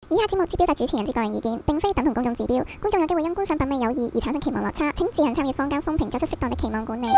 以下節目只表達主持人之個人意見，並非等同公眾指標。觀眾有機會因觀賞品味有異而產生期望落差，請自行參與坊間風評，作出適當的期望管理。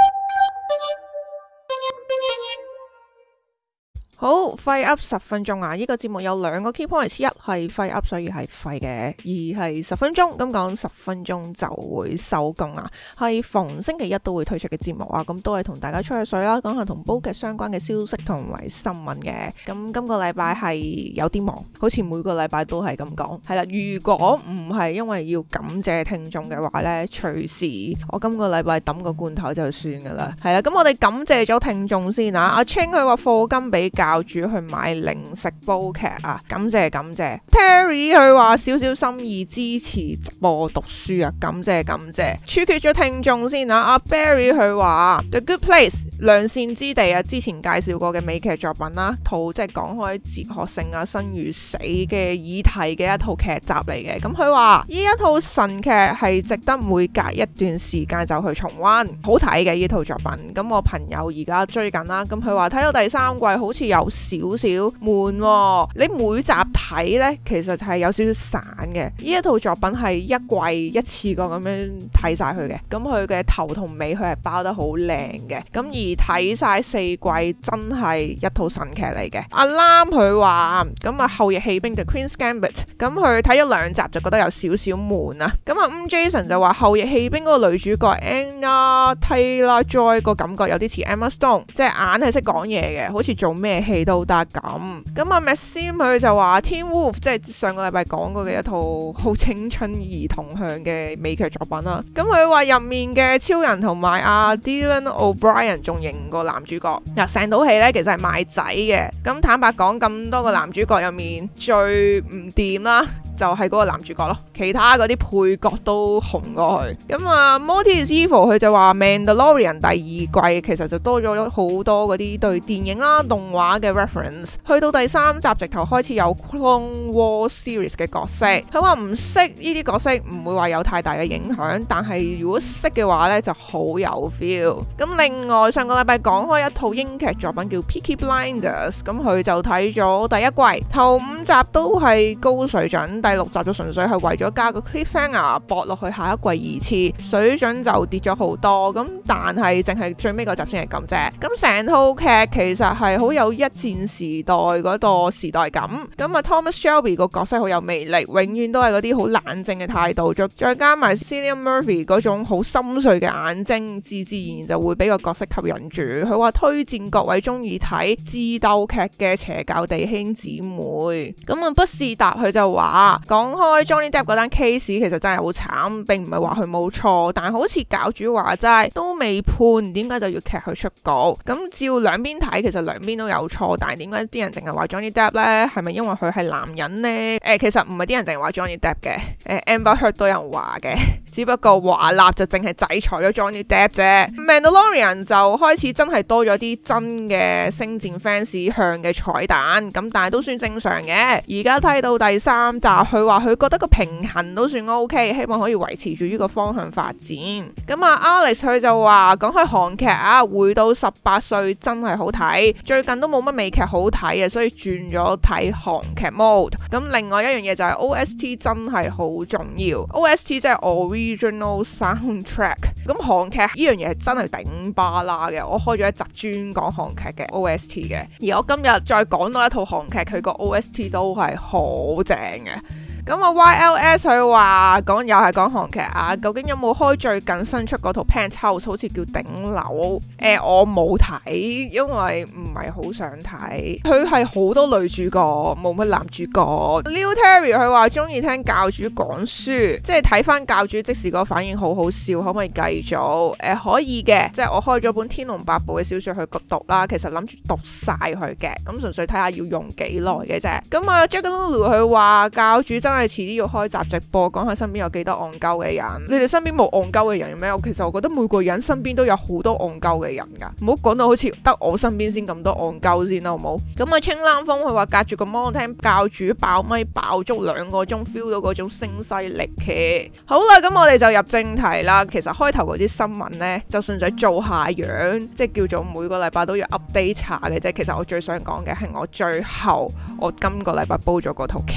好，廢 up 10分鐘啊！呢個節目有兩個 key points，一係廢 up，所以係廢嘅；二係10分鐘，咁講10分鐘就會收工啊。係逢星期一都會推出嘅節目啊，咁都係同大家吹下水啦，講下同煲劇相關嘅消息同埋新聞嘅。咁今個禮拜係有啲忙，好似每個禮拜都係咁講。係啦，如果唔係因為要感謝聽眾嘅話呢，隨時我今個禮拜抌個罐頭就算噶啦。係啦，咁我哋感謝咗聽眾先啊。阿 Ching 佢話課金俾教主去買零食煲劇啊，感謝感謝。Terry 佢話少少心意支持直播讀書啊，感謝感謝。處決咗聽眾先啊，阿 Barry 佢話 The Good Place 良善之地啊，之前介紹過嘅美劇作品啦，套即係講開哲學性啊生與死嘅議題嘅一套劇集嚟嘅。咁佢話呢一套神劇係值得每隔一段時間就去重溫，好睇嘅呢套作品。咁我朋友而家追緊啦，咁佢話睇到第三季好似有少少悶喎，你每集睇呢，其實係有少少散嘅。呢一套作品係一季一次過咁樣睇晒佢嘅，咁佢嘅頭同尾佢係包得好靚嘅，咁而睇晒4季真係一套神劇嚟嘅。阿 Lam 佢話咁啊後翼棄兵嘅 Queen's Gambit， 咁佢睇咗2集就覺得有少少悶啊。咁啊Jason 就話後翼棄兵嗰個女主角 Anya Taylor-Joy 個感覺有啲似 Emma Stone， 即係硬係識講嘢嘅，好似做咩戲都得咁。咁啊 Maxim 佢就話 Teen Wolf 即係上個禮拜講過嘅一套好青春兒童向嘅美劇作品啦。咁佢話入面嘅超人同埋阿 Dylan O'Brien 仲型過男主角。嗱，成套戲咧其實係賣仔嘅。咁坦白講，咁多個男主角入面最唔掂啦，就係嗰個男主角咯，其他嗰啲配角都紅過去。咁啊 Morty is Evil 佢就話 Mandalorian 第2季其實就多咗好多嗰啲對電影啦動畫嘅 reference， 去到第3集直頭開始有 Clone Wars series 嘅角色。佢話唔識呢啲角色唔會話有太大嘅影響，但係如果識嘅話呢就好有 feel。咁另外上個禮拜講開一套英劇作品叫 Peaky Blinders， 咁佢就睇咗第1季，頭5集都係高水準，第6集就純粹係為咗加個 cliffhanger 搏落去下一季2次，水準就跌咗好多。咁但係淨係最尾嗰集先係咁啫。咁成套劇其實係好有一戰時代嗰個時代感。咁啊 Thomas Shelby 個角色好有魅力，永遠都係嗰啲好冷靜嘅態度，再加埋 Cillian Murphy 嗰種好深邃嘅眼睛，自然就會俾個角色吸引住。佢話推薦各位中意睇智鬥劇嘅邪教弟兄姊妹。咁啊不是答佢就話講開 Johnny Depp 嗰單 case 其實真係好慘，並唔係話佢冇錯，但好似教主話齋都未判，點解就要劇佢出局？咁照兩邊睇，其實兩邊都有錯，但係點解啲人淨係話 Johnny Depp 呢？係咪因為佢係男人呢？其實唔係啲人淨係話 Johnny Depp 嘅，Amber Heard 都有人話嘅，只不過華納就淨係制裁咗 Johnny Depp 啫。Mandalorian 就開始真係多咗啲真嘅星戰 fans 向嘅彩蛋，咁但係都算正常嘅。而家睇到第3集，佢話佢覺得個平衡都算 OK， 希望可以維持住呢個方向發展。咁啊 Alex 佢就話講開韓劇啊，回到18歲真係好睇，最近都冇乜美劇好睇嘅，所以轉咗睇韓劇 mode。咁另外一樣嘢就係 OST 真係好重要， OST 即係 Original Soundtrack。咁韓劇呢樣嘢係真係頂巴啦嘅，我開咗一集專講韓劇嘅 OST 嘅，而我今日再講多一套韓劇，佢個 OST 都係好正嘅。咁啊 YLS 佢話又係講韓劇啊，究竟有冇開最近新出嗰套 Penthouse 好似叫頂樓？我冇睇，因為唔係好想睇。佢係好多女主角，冇乜男主角。Liu Terry 佢話中意聽教主講書，即係睇翻教主即時個反應好好笑，可唔可以繼續？可以嘅，即係我開咗本《天龍八部》嘅小說去讀啦，其實諗住讀晒佢嘅，咁純粹睇下要用幾耐嘅啫。咁啊 Jack Lulu 佢話教主真係遲啲要開集直播，講下身邊有幾多戇鳩嘅人。你哋身邊冇戇鳩嘅人咩？其實我覺得每個人身邊都有好多戇鳩嘅人噶，唔好講到好似得我身邊先咁多戇鳩先啦，好冇？咁啊清冷風佢話隔住個 mon 聽教主爆咪爆足2個鐘 feel 到嗰種聲嘶力竭。好啦，咁我哋就入正題啦。其實開頭嗰啲新聞呢，就算係做下樣，即係叫做每個禮拜都要 update 查嘅啫。其實我最想講嘅係我最後我今個禮拜煲咗嗰套劇。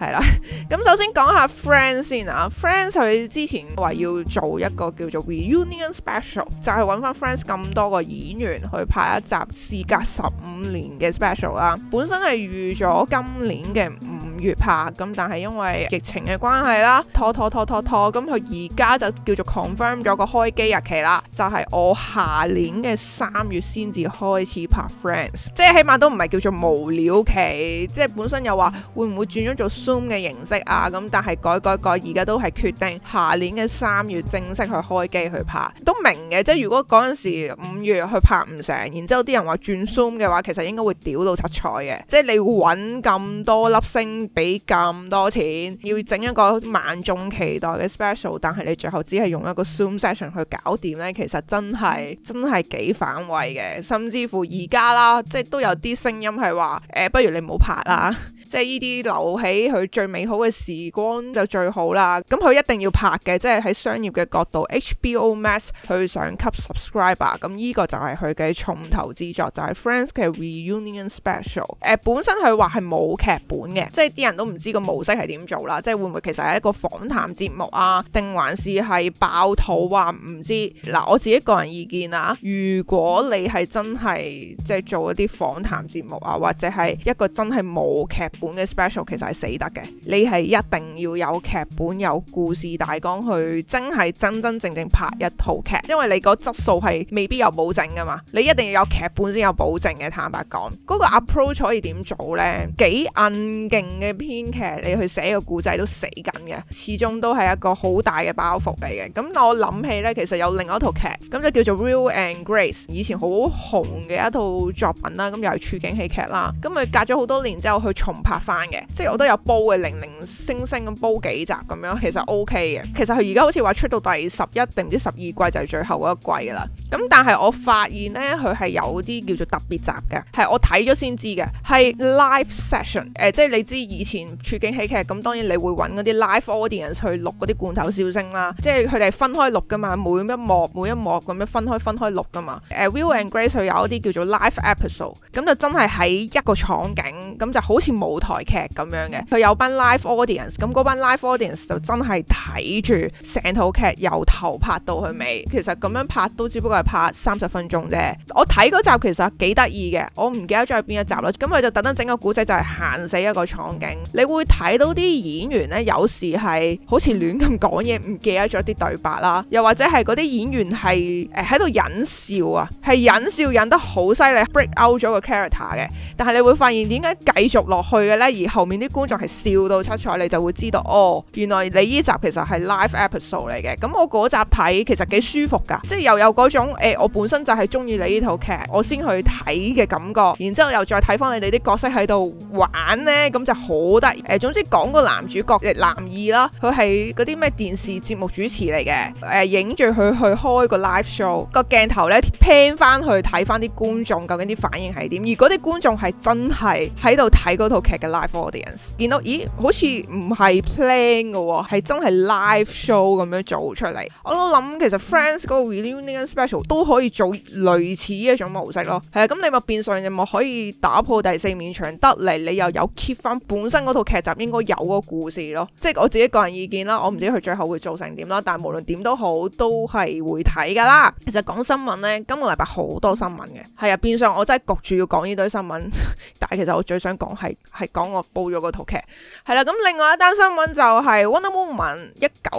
係啦。咁首先講下 Friends 先啊 ，Friends 佢之前話要做一個叫做 Reunion Special， 就係揾翻 Friends 咁多個演員去拍一集事隔15年嘅 Special 啦。本身係預咗今年嘅5月拍，咁但係因為疫情嘅關係啦，拖，咁佢而家就叫做 confirm 咗個開機日期啦，就係我下年嘅3月先至開始拍 Friends， 即係起碼都唔係叫做無了期，即係本身又話會唔會轉咗做 Zoom 嘅形式啊，咁但係改，而家都係決定下年嘅3月正式去開機去拍，都明嘅，即係如果嗰陣時5月去拍唔成，然之後啲人話轉 Zoom 嘅話，其實應該會屌到七彩嘅，即係你揾咁多粒星俾咁多錢，要整一個萬眾期待嘅 special， 但係你最後只係用一個 Zoom session 去搞掂呢，其實真係幾反胃嘅，甚至乎而家啦，即係都有啲聲音係話不如你唔好拍啦，即係呢啲留起佢最美好嘅時光就最好啦。咁佢一定要拍嘅，即係喺商業嘅角度 HBO Max 佢想吸 subscriber， 咁呢個就係佢嘅重頭之作，就係 Friends 嘅 Reunion Special。本身佢話係冇劇本嘅，即係啲人都唔知個模式係點做啦，即係會唔會其實係一個訪談節目啊，定還是係爆肚啊？唔知嗱，我自己個人意見啊，如果你係真係即係做一啲訪談節目啊，或者係一個真係冇劇本嘅 special， 其實係死得嘅。你係一定要有劇本、有故事大綱去真正拍一套劇，因為你個質素係未必有保證噶嘛，你一定要有劇本先有保證嘅。坦白講，嗰個 approach 可以點做呢？幾勁嘅編劇，你去寫個故仔都死緊嘅，始終都係一個好大嘅包袱嚟嘅。咁我諗起呢，其實有另外一套劇，咁就叫做 Will and Grace， 以前好紅嘅一套作品啦，咁又係處境喜劇啦。咁佢隔咗好多年之後去重拍翻嘅，即係我都有煲嘅，零星咁煲幾集咁樣，其實 OK 嘅。其實佢而家好似話出到第11定唔知12季就係最後嗰一季噶啦。咁但係我發現呢，佢係有啲叫做特別集嘅，係我睇咗先知嘅，係 live session。即係你知以前處境喜劇咁，當然你會揾嗰啲 live audience 去錄嗰啲罐頭笑聲啦，即係佢哋分開錄噶嘛，每一幕咁樣分開錄噶嘛。Will and Grace 佢有一啲叫做 live episode， 咁就真係喺一個場景，咁就好似舞台劇咁樣嘅。佢有班 live audience， 咁嗰班 live audience 就真係睇住成套劇由頭拍到去尾。其實咁樣拍都只不過係拍30分鐘啫。我睇嗰集其實幾得意嘅，我唔記得咗係邊一集啦。咁佢就特登整個古仔就係行死一個場景，你會睇到啲演員呢，有時係好似亂咁講嘢，唔記得咗啲對白啦，又或者係嗰啲演員係喺度忍笑啊，係忍笑忍得好犀利 break out 咗個 character 嘅。但係你會發現點解繼續落去嘅呢？而後面啲觀眾係笑到七彩，你就會知道哦，原來你呢集其實係 live episode 嚟嘅。咁我嗰集睇其實幾舒服噶，即係又有嗰種我本身就係中意你呢套劇，我先去睇嘅感覺，然之後又再睇翻你哋啲角色喺度玩呢，咁就好得意。總之講個男主角男二啦，佢係嗰啲咩電視節目主持嚟嘅，影住佢去開個 live show， 個鏡頭呢 pan 翻去睇翻啲觀眾究竟啲反應係點，而嗰啲觀眾係真係喺度睇嗰套劇嘅 live audience， 見到咦好似唔係 plan 嘅，係真係 live show 咁樣做出嚟。我都諗其實 Friends 嗰個 Reunion Special 都可以做類似一種模式咯。係啊，咁你咪變相你咪可以打破第4面牆得嚟，你又有 keep 翻本身嗰套劇集應該有個故事咯。即係我自己個人意見啦，我唔知佢最後會做成點啦，但係無論點都好，都係會睇噶啦。其實講新聞呢，今個禮拜好多新聞嘅，係啊，變相我真係焗住要講呢堆新聞，但係其實我最想講係講我煲咗嗰套劇，係啦。咁另外一單新聞就係 Wonder Woman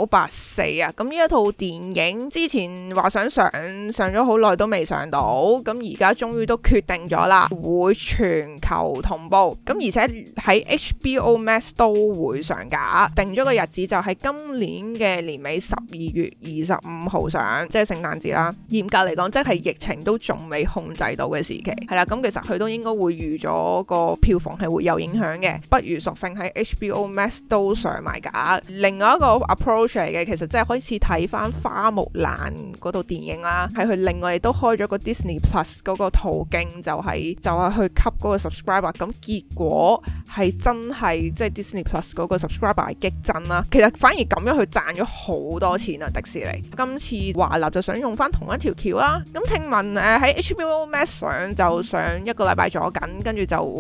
1984啊，咁呢一套電影之前話想上咗好耐都未上到，咁而家終於都決定咗啦，會全球同步，咁而且喺 HBO Max 都會上架，定咗個日子就係今年嘅年尾12月25號上，即係聖誕節啦。嚴格嚟講，即係疫情都仲未控制到嘅時期，係啦。咁其實佢都應該會預咗個票房係會有影響嘅，不如索性喺 HBO Max 都上埋架。另外一個 approach 嚟嘅，其實即係開始睇翻花木蘭嗰套電影啦，係佢另外亦都開咗個 Disney Plus 嗰個途徑，就係去吸嗰個 subscriber。咁結果係真係即係 Disney Plus 嗰個 subscriber 係激增啦。其實反而咁樣去賺咗好多錢啊！迪士尼今次華納就想用翻同一條橋啦。咁聽聞喺 HBO Max 上就上1個禮拜咗緊，跟住就會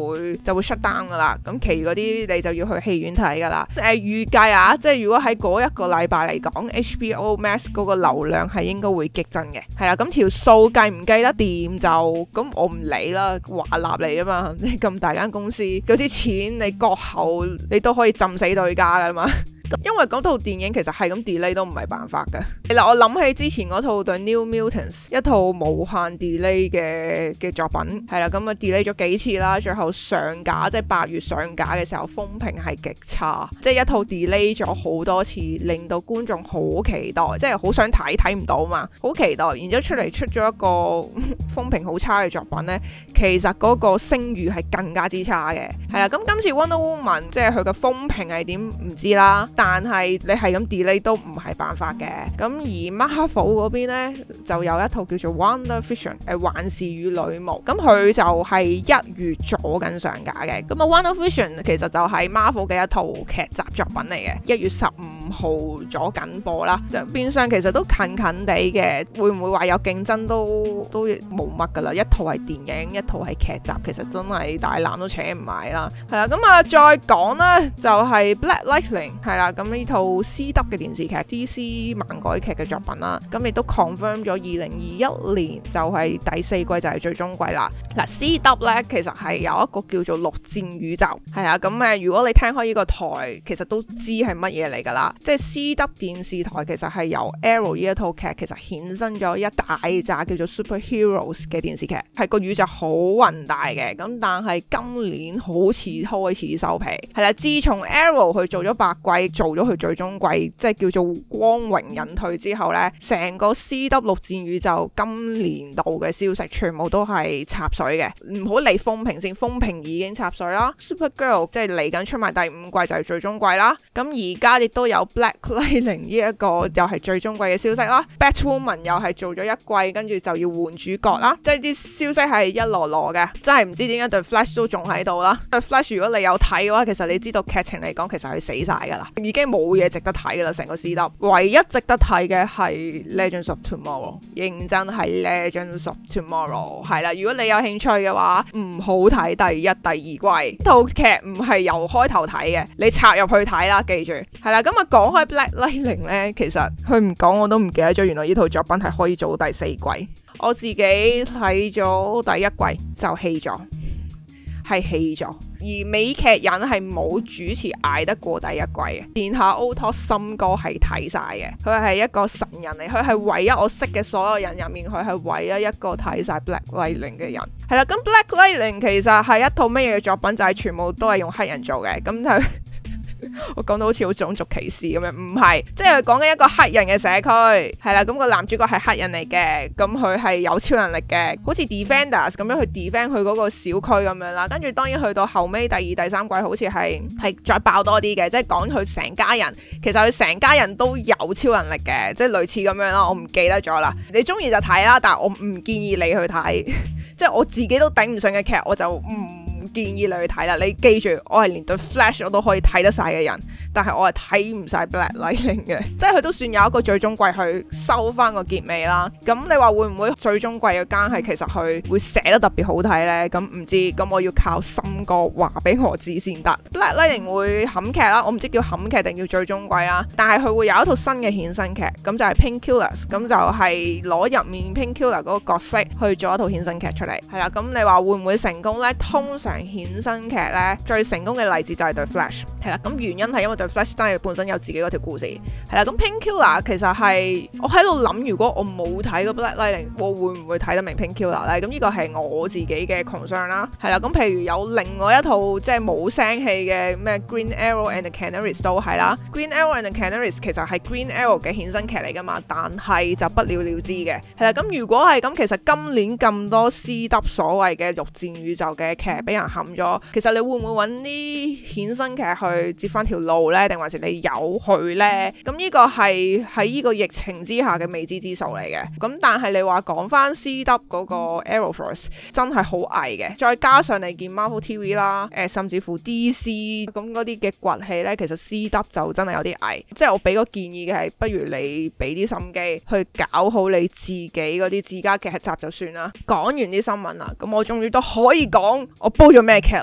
就會 shut down 噶啦，咁其餘嗰啲你就要去戲院睇噶啦。預計啊，即係如果喺嗰一個禮拜嚟講 HBO Max 嗰個流量係應該會激增嘅，係啦，咁條數計唔計得掂就咁我唔理啦，華納嚟啊嘛，你咁大間公司嗰啲錢你割喉你都可以浸死對家噶嘛。因為嗰套電影其實係咁 delay 都唔係辦法嘅。係啦，我諗起之前嗰套 The New Mutants， 一套無限 delay 嘅作品，係啦，咁啊 delay 咗幾次啦，最後上架即係8月上架嘅時候風評係極差，即係一套 delay 咗好多次，令到觀眾好期待，即係好想睇唔到嘛，好期待，然之後出咗一個風評好差嘅作品呢，其實嗰個聲譽係更加之差嘅。係啦，咁今次 Wonder Woman 即係佢嘅風評係點唔知啦。但係你係咁 delay 都唔係辦法嘅。咁而 Marvel 嗰邊呢，就有一套叫做 WandaVision 幻視與女巫，咁佢就係1月左緊上架嘅。咁啊 WandaVision 其實就係 Marvel 嘅一套劇集作品嚟嘅，1月15號左緊播啦，就變相其實都近近地嘅。會唔會話有競爭都冇乜噶啦？一套係電影，一套係劇集，其實真係大纜都扯唔埋啦。係啦，咁啊再講啦，就係 Black Lightning 係啦。咁呢套 CW 嘅電視劇 DC 漫改劇嘅作品啦，咁亦都 confirm 咗2021年就係第4季就係最終季啦。嗱 CW 咧其實係有一個叫做陸戰宇宙，係啊，咁如果你聽開呢個台，其實都知係乜嘢嚟噶啦。即係 CW 電視台其實係由 Arrow 呢一套劇其實衍生咗一大紮叫做 Superheroes 嘅電視劇，係個宇宙好宏大嘅。咁但係今年好似開始收皮，係啦。自從 Arrow 去做咗8季，做咗佢最終季，即係叫做光榮隱退之後呢，成個 CW 陸戰宇宙今年度嘅消息全部都係插水嘅。唔好理風評先，風評已經插水啦。Supergirl 即係嚟緊出埋第5季就係最終季啦。咁而家亦都有 Black Lightning 呢一個又係最終季嘅消息啦。Batwoman 又係做咗1季，跟住就要換主角啦。即係啲消息係一籮籮嘅，真係唔知點解對 Flash 都仲喺度啦。對 Flash 如果你有睇嘅話，其實你知道劇情嚟講其實佢死晒噶啦，已經冇嘢值得睇噶啦。成個 CW 唯一值得睇嘅係 Legends of Tomorrow， 認真係 Legends of Tomorrow 係啦。如果你有興趣嘅話，唔好睇第1、第2季，套劇唔係由開頭睇嘅，你插入去睇啦，記住係啦。咁啊講開 Black Lightning 咧，其實佢唔講我都唔記得咗，原來呢套作品係可以做到第4季。我自己睇咗第1季就棄咗，係棄咗。而美劇人係冇主持捱得過第1季嘅。殿下 Otos 森哥係睇晒嘅，佢係一個神人嚟，佢係唯一我識嘅所有人入面，佢係唯一一個睇晒 Black Lightning 嘅人。係啦，咁 Black Lightning 其實係一套咩嘢嘅作品？就係全部都係用黑人做嘅，咁就我講到好似好種族歧視咁樣，唔係，即係佢講緊一個黑人嘅社區，係啦，咁個男主角係黑人嚟嘅，咁佢係有超能力嘅，好似 Defenders 咁樣去 defend 佢嗰個小區咁樣啦。跟住當然去到後尾第2、第3季好似係再爆多啲嘅，即係講佢成家人，其實佢成家人都有超能力嘅，即係類似咁樣啦。我唔記得咗啦，你中意就睇啦，但係我唔建議你去睇，即係我自己都頂唔順嘅劇，我就唔建議你去睇啦。你記住，我係連對 Flash 我都可以睇得晒嘅人，但係我係睇唔晒 Black Lightning 嘅，即係佢都算有一個最終季去收翻個結尾啦。咁你話會唔會最終季嘅間係其實佢會寫得特別好睇呢？咁唔知，咁我要靠森哥話俾我知先得。Black Lightning 會冚劇啦，我唔知叫冚劇定叫最終季啦，但係佢會有一套新嘅衍生劇，咁就係 Painkillers， 咁就係攞入面 Painkiller 嗰個角色去做一套衍生劇出嚟。係啦，咁你話會唔會成功呢？通常衍生劇呢，最成功嘅例子就係對 Flash。係啦，咁原因係因為對 Flash 真係本身有自己嗰條故事。係啦，咁 Painkiller 其實係我喺度諗，如果我冇睇過 Black Lightning，我會唔會睇得明 Painkiller 呢？咁呢個係我自己嘅 concern 啦。係啦，咁譬如有另外一套即係冇聲氣嘅咩 Green Arrow and the Canaries 都係啦。Green Arrow and the Canaries 其實係 Green Arrow 嘅衍生劇嚟噶嘛，但係就不了了之嘅。係啦，咁如果係咁，其實今年咁多 CW 所謂嘅陸戰宇宙嘅劇俾人冚咗，其實你會唔會揾啲衍生劇去接翻條路呢？定還是你有去呢？咁呢個係喺呢個疫情之下嘅未知之數嚟嘅。咁但係你話講翻 CW 嗰個 Arrowverse 真係好危嘅，再加上你見 Marvel TV 啦，甚至乎 DC 咁嗰啲嘅崛起呢，其實 CW 就真係有啲危。即係我俾個建議嘅係，不如你俾啲心機去搞好你自己嗰啲自家劇集就算啦。講完啲新聞啦，咁我終於都可以講我煲咗咩劇啦。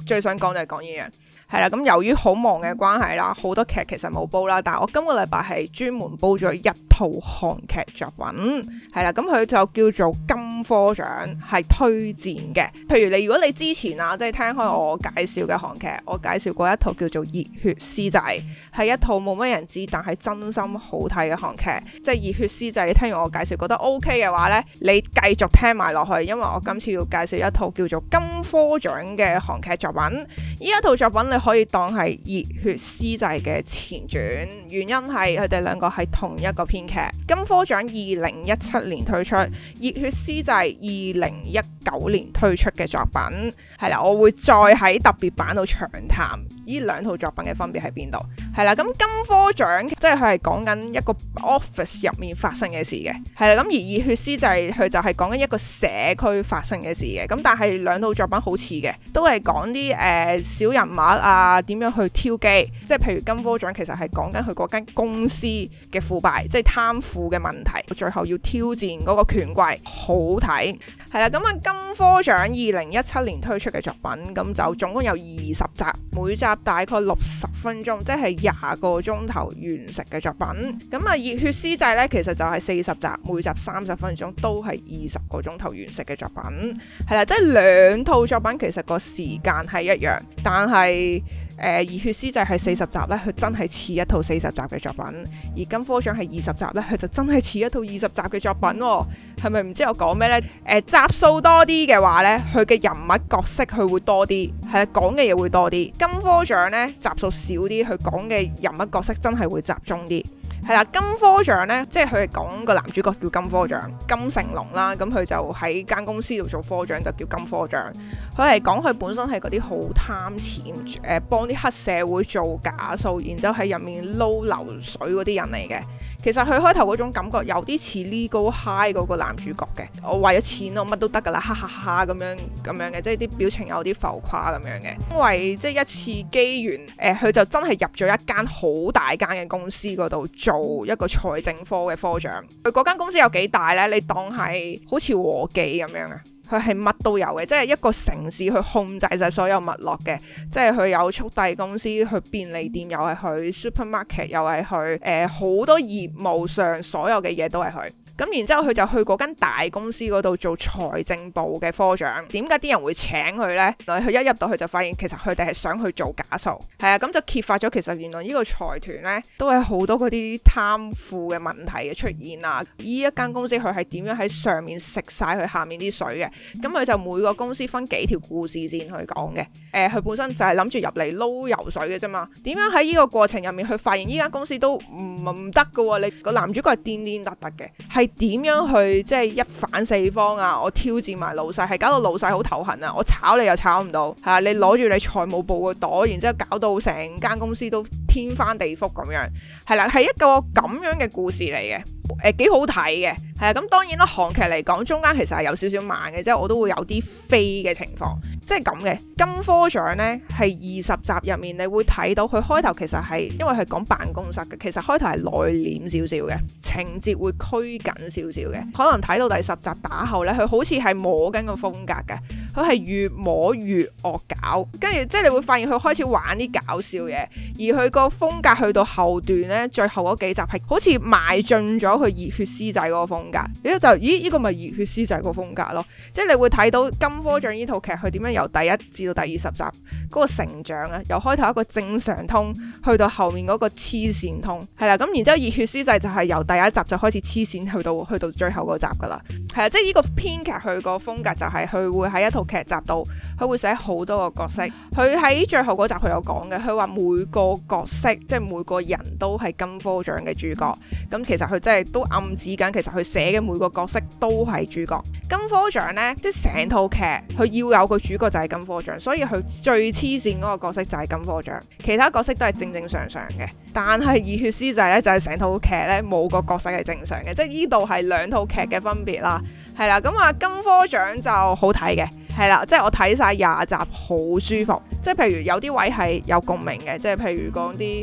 最想講就係講呢樣。係啦，咁由於好忙嘅關係啦，好多劇其實冇煲啦，但係我今個禮拜係專門煲咗一套韓劇作品，係啦，咁佢就叫做金科獎，係推薦嘅。譬如如果你之前即係聽開我介紹嘅韓劇，我介紹過一套叫做《熱血師仔》，係一套冇乜人知但係真心好睇嘅韓劇。即係《熱血師仔》，你聽完我介紹覺得 OK 嘅話呢，你繼續聽埋落去，因為我今次要介紹一套叫做金科獎嘅韓劇作品。呢一套作品你可以當係熱血師仔嘅前傳，原因係佢哋兩個係同一個編劇。金科獎2017年推出，熱血師仔2019年推出嘅作品。係啦，我會再喺特別版度長談呢兩套作品嘅分別喺邊度。係啦，咁金科獎即係佢係講緊一個 office 入面發生嘅事嘅。係啦，咁而熱血師仔佢就係講緊一個社區發生嘅事嘅。咁但係兩套作品好似嘅，都係講啲小人物點樣去挑機，即係譬如金科獎其實係講緊佢嗰間公司嘅腐敗，即係貪腐嘅問題，最後要挑戰嗰個權貴，好睇。係啦，咁金科獎2017年推出嘅作品，咁就總共有20集，每集大概60分鐘，即係20個鐘頭完成嘅作品。咁熱血師仔呢，其實就係40集，每集30分鐘，都係20個鐘頭完成嘅作品。係啦，即係兩套作品其實個時間係一樣，但係熱血師仔係40集呢，佢真係似一套40集嘅作品；而金科獎係20集呢，佢就真係似一套20集嘅作品喎。係咪唔知我講咩呢？集數多啲嘅話呢，佢嘅人物角色佢會多啲，係啦，講嘅嘢會多啲。金科獎呢，集數少啲，佢講嘅人物角色真係會集中啲。係啦，金科獎呢，即係佢係講個男主角叫金科獎，金成龍啦，咁佢就喺間公司度做科長，就叫金科獎。佢係講佢本身係嗰啲好貪錢，幫啲黑社會做假數，然之後喺入面撈流水嗰啲人嚟嘅。其實佢開頭嗰種感覺有啲似 Legal High 嗰個男主角嘅，我為咗錢我乜都得㗎啦，哈哈哈咁樣嘅，即係啲表情有啲浮誇咁樣嘅。因為即係一次機緣，佢就真係入咗一間好大間嘅公司嗰度做一個財政科嘅科長。佢嗰間公司有幾大呢？你當係好似和記咁樣啊？佢係乜都有嘅，即係一個城市去控制晒所有脈絡嘅，即係佢有速遞公司，去便利店又係佢 supermarket 又係佢，好多業務上所有嘅嘢都係佢。咁然之後佢就去嗰間大公司嗰度做財政部嘅科長。點解啲人會請佢呢？原來佢一入到去就發現其實佢哋係想去做假數。係啊，咁就揭發咗其實原來呢個財團呢都係好多嗰啲貪腐嘅問題嘅出現啊。呢一間公司佢係點樣喺上面食晒佢下面啲水嘅？咁佢就每個公司分幾條故事線去講嘅。佢本身就係諗住入嚟撈油水嘅啫嘛。點樣喺呢個過程入面去發現呢間公司都唔得㗎喎？你個男主角係癲癲突突嘅，係點樣去即係一反四方啊？我挑戰埋老細，係搞到老細好頭痕啊！我炒你又炒唔到，係啊！你攞住你財務部個袋，然之後搞到成間公司都天翻地覆咁樣，係啦，係一個咁樣嘅故事嚟嘅。幾好睇嘅，係啊，咁當然啦，韓劇嚟講中間其實係有少少慢嘅，即係我都會有啲飛嘅情況，即係咁嘅。金科獎呢係20集入面，你會睇到佢開頭其實係因為係講辦公室嘅，其實開頭係內斂少少嘅，情節會拘謹少少嘅，可能睇到第10集打後呢，佢好似係摸緊個風格嘅，佢係越摸越惡搞，跟住即係你會發現佢開始玩啲搞笑嘢，而佢個風格去到後段呢，最後嗰幾集係好似邁進咗佢熱血師仔嗰個風格，呢個咪熱血師仔個風格咯，即係你會睇到金科獎呢套劇佢點樣由第1至到第20集嗰個成長啊，由開頭一個正常通去到後面嗰個黐線通，係啦，咁然之後熱血師仔就係由第1集就開始黐線去到最後嗰集噶啦，係啊，即係呢個編劇佢個風格就係佢會喺一套劇集度，佢會寫好多個角色，佢喺最後嗰集佢有講嘅，佢話每個角色即係每個人都係金科獎嘅主角，咁其實佢真係都暗指緊，其實佢寫嘅每個角色都係主角。金科獎呢，即係成套劇佢要有個主角就係金科獎，所以佢最黐線嗰個角色就係金科獎，其他角色都係正正常常嘅。但係熱血師仔呢，就係成套劇呢冇個角色係正常嘅，即係呢度係兩套劇嘅分別啦。係啦，咁金科獎就好睇嘅。係啦，即係我睇晒20集好舒服，即係譬如有啲位係有共鳴嘅，即係譬如講啲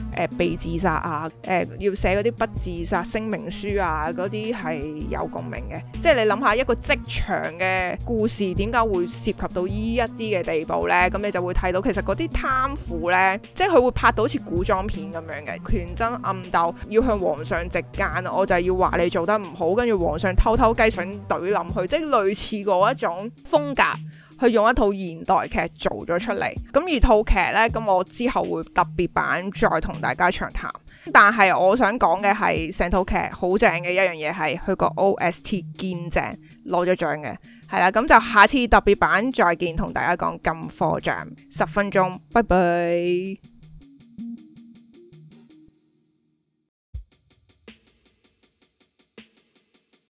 被自殺啊，要寫嗰啲不自殺聲明書啊，嗰啲係有共鳴嘅。即係你諗下一個職場嘅故事點解會涉及到呢一啲嘅地步呢？咁你就會睇到其實嗰啲貪腐呢，即係佢會拍到好似古裝片咁樣嘅，權爭暗鬥，要向皇上直諫，我就係要話你做得唔好，跟住皇上偷偷雞想懟冧佢，即係類似嗰一種風格。去用一套現代劇做咗出嚟，咁而套劇呢，咁我之後會特別版再同大家長談。但係我想講嘅係成套劇好正嘅一樣嘢係佢個 OST 堅正，攞咗獎嘅，係啦。咁就下次特別版再見，同大家講金科獎10分鐘，拜拜。